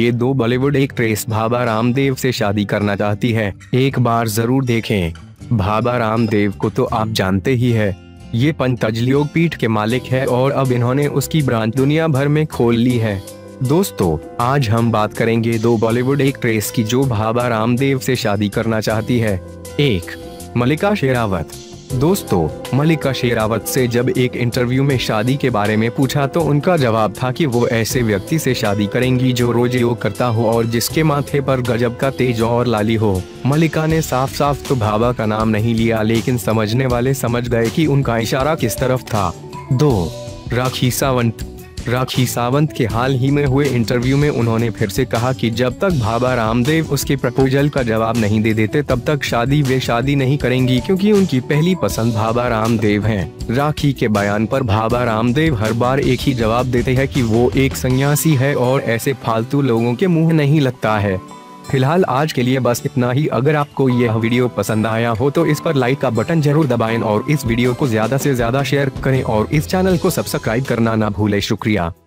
ये दो बॉलीवुड एक्ट्रेस बाबा रामदेव से शादी करना चाहती है। एक बार जरूर देखें। बाबा रामदेव को तो आप जानते ही है, ये पतंजलि योगपीठ के मालिक है और अब इन्होंने उसकी ब्रांच दुनिया भर में खोल ली है। दोस्तों, आज हम बात करेंगे दो बॉलीवुड एक्ट्रेस की जो बाबा रामदेव से शादी करना चाहती है। 1. मल्लिका शेरावत। दोस्तों, मल्लिका शेरावत से जब एक इंटरव्यू में शादी के बारे में पूछा तो उनका जवाब था कि वो ऐसे व्यक्ति से शादी करेंगी जो रोज योग करता हो और जिसके माथे पर गजब का तेज और लाली हो। मल्लिका ने साफ साफ तो बाबा का नाम नहीं लिया, लेकिन समझने वाले समझ गए कि उनका इशारा किस तरफ था। 2. राखी सावंत। राखी सावंत के हाल ही में हुए इंटरव्यू में उन्होंने फिर से कहा कि जब तक बाबा रामदेव उसके प्रपोजल का जवाब नहीं दे देते तब तक वे शादी नहीं करेंगी, क्योंकि उनकी पहली पसंद बाबा रामदेव हैं। राखी के बयान पर बाबा रामदेव हर बार एक ही जवाब देते हैं कि वो एक सन्यासी है और ऐसे फालतू लोगों के मुंह नहीं लगता है। फिलहाल आज के लिए बस इतना ही। अगर आपको यह वीडियो पसंद आया हो तो इस पर लाइक का बटन जरूर दबाएं और इस वीडियो को ज्यादा से ज्यादा शेयर करें और इस चैनल को सब्सक्राइब करना ना भूलें। शुक्रिया।